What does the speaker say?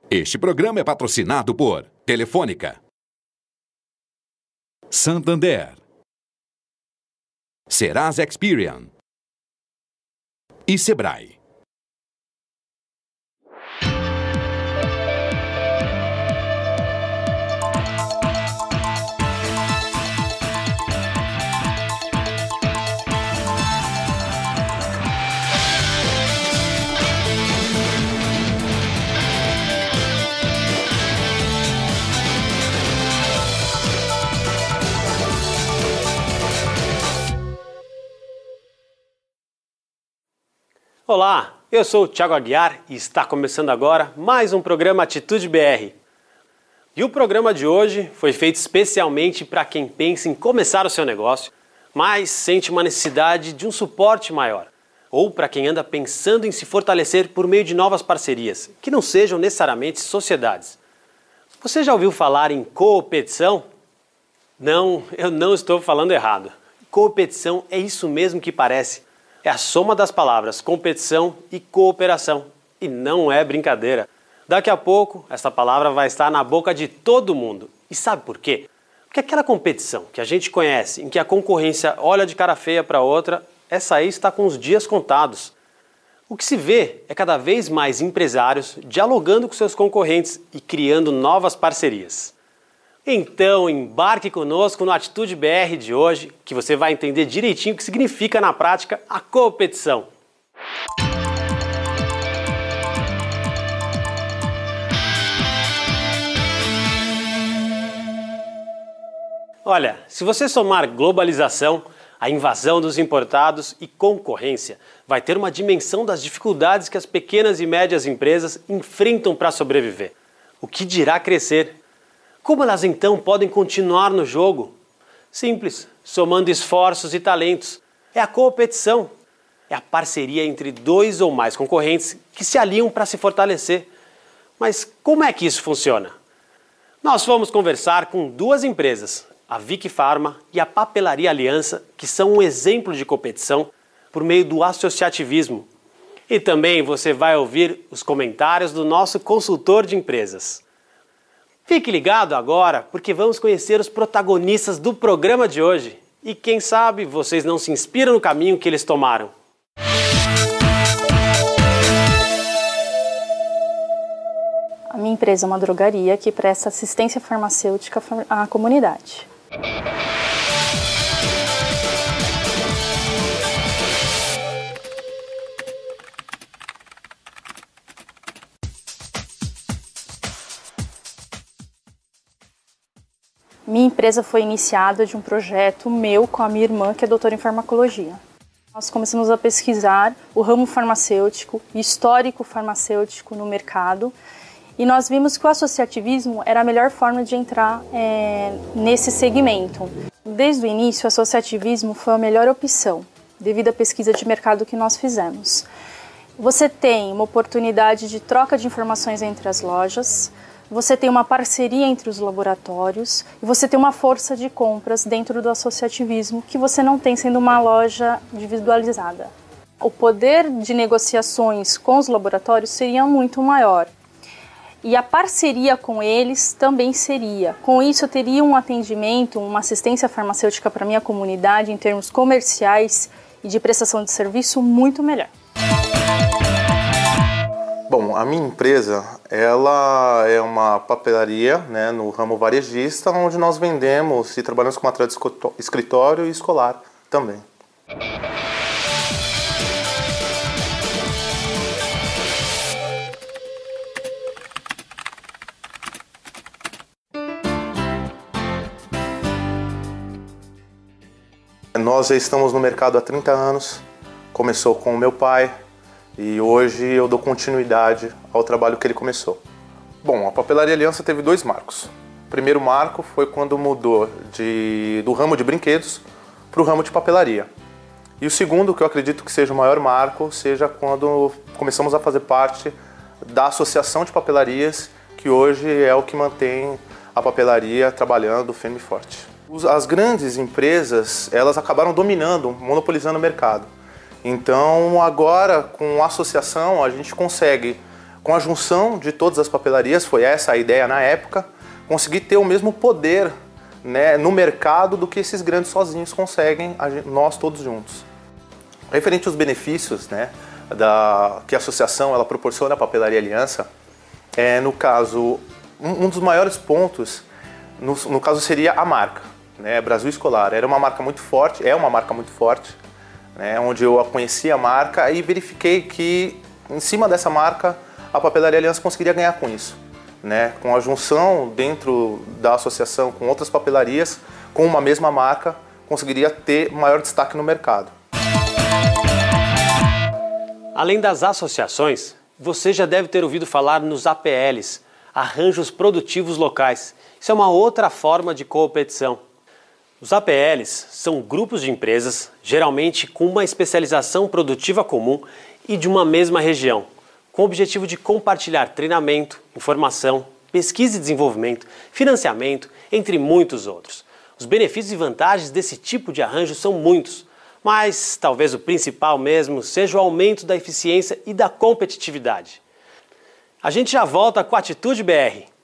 Este programa é patrocinado por Telefônica, Santander, Serasa Experian e Sebrae. Olá, eu sou o Thiago Aguiar e está começando agora mais um programa Atitude BR. E o programa de hoje foi feito especialmente para quem pensa em começar o seu negócio, mas sente uma necessidade de um suporte maior, ou para quem anda pensando em se fortalecer por meio de novas parcerias, que não sejam necessariamente sociedades. Você já ouviu falar em coopetição? Não, eu não estou falando errado. Coopetição é isso mesmo que parece. É a soma das palavras competição e cooperação. E não é brincadeira. Daqui a pouco, essa palavra vai estar na boca de todo mundo. E sabe por quê? Porque aquela competição que a gente conhece, em que a concorrência olha de cara feia para outra, essa aí está com os dias contados. O que se vê é cada vez mais empresários dialogando com seus concorrentes e criando novas parcerias. Então, embarque conosco no Atitude BR de hoje, que você vai entender direitinho o que significa na prática a coopetição. Olha, se você somar globalização, a invasão dos importados e concorrência, vai ter uma dimensão das dificuldades que as pequenas e médias empresas enfrentam para sobreviver. O que dirá crescer? Como elas então podem continuar no jogo? Simples, somando esforços e talentos. É a coopetição. É a parceria entre dois ou mais concorrentes que se aliam para se fortalecer. Mas como é que isso funciona? Nós vamos conversar com duas empresas, a Vic Pharma e a Papelaria Aliança, que são um exemplo de competição por meio do associativismo. E também você vai ouvir os comentários do nosso consultor de empresas. Fique ligado agora, porque vamos conhecer os protagonistas do programa de hoje. E quem sabe vocês não se inspiram no caminho que eles tomaram. A minha empresa é uma drogaria que presta assistência farmacêutica à comunidade. Minha empresa foi iniciada de um projeto meu com a minha irmã, que é doutora em farmacologia. Nós começamos a pesquisar o ramo farmacêutico, histórico farmacêutico no mercado, e nós vimos que o associativismo era a melhor forma de entrar nesse segmento. Desde o início, o associativismo foi a melhor opção, devido à pesquisa de mercado que nós fizemos. Você tem uma oportunidade de troca de informações entre as lojas, você tem uma parceria entre os laboratórios e você tem uma força de compras dentro do associativismo que você não tem sendo uma loja individualizada. O poder de negociações com os laboratórios seria muito maior e a parceria com eles também seria. Com isso eu teria um atendimento, uma assistência farmacêutica para a minha comunidade em termos comerciais e de prestação de serviço muito melhor. Bom, a minha empresa, ela é uma papelaria, né, no ramo varejista, onde nós vendemos e trabalhamos com material de escritório e escolar também. Nós já estamos no mercado há 30 anos, começou com o meu pai, e hoje eu dou continuidade ao trabalho que ele começou. Bom, a Papelaria Aliança teve dois marcos. O primeiro marco foi quando mudou do ramo de brinquedos para o ramo de papelaria. E o segundo, que eu acredito que seja o maior marco, seja quando começamos a fazer parte da Associação de Papelarias, que hoje é o que mantém a papelaria trabalhando firme e forte. As grandes empresas, elas acabaram dominando, monopolizando o mercado. Então agora, com a associação, a gente consegue Com a junção de todas as papelarias, foi essa a ideia na época, conseguir ter o mesmo poder, né, no mercado do que esses grandes sozinhos conseguem, nós todos juntos. Referente aos benefícios, né, que a associação ela proporciona à Papelaria Aliança, no caso, um dos maiores pontos, no caso seria a marca, né, Brasil Escolar. Era uma marca muito forte, é uma marca muito forte, né, onde eu conheci a marca e verifiquei que em cima dessa marca a Papelaria Aliança conseguiria ganhar com isso, né, com a junção dentro da associação com outras papelarias, com uma mesma marca, conseguiria ter maior destaque no mercado. Além das associações, você já deve ter ouvido falar nos APLs, Arranjos Produtivos Locais. Isso é uma outra forma de competição. Os APLs são grupos de empresas, geralmente com uma especialização produtiva comum e de uma mesma região, com o objetivo de compartilhar treinamento, informação, pesquisa e desenvolvimento, financiamento, entre muitos outros. Os benefícios e vantagens desse tipo de arranjo são muitos, mas talvez o principal mesmo seja o aumento da eficiência e da competitividade. A gente já volta com a Atitude BR.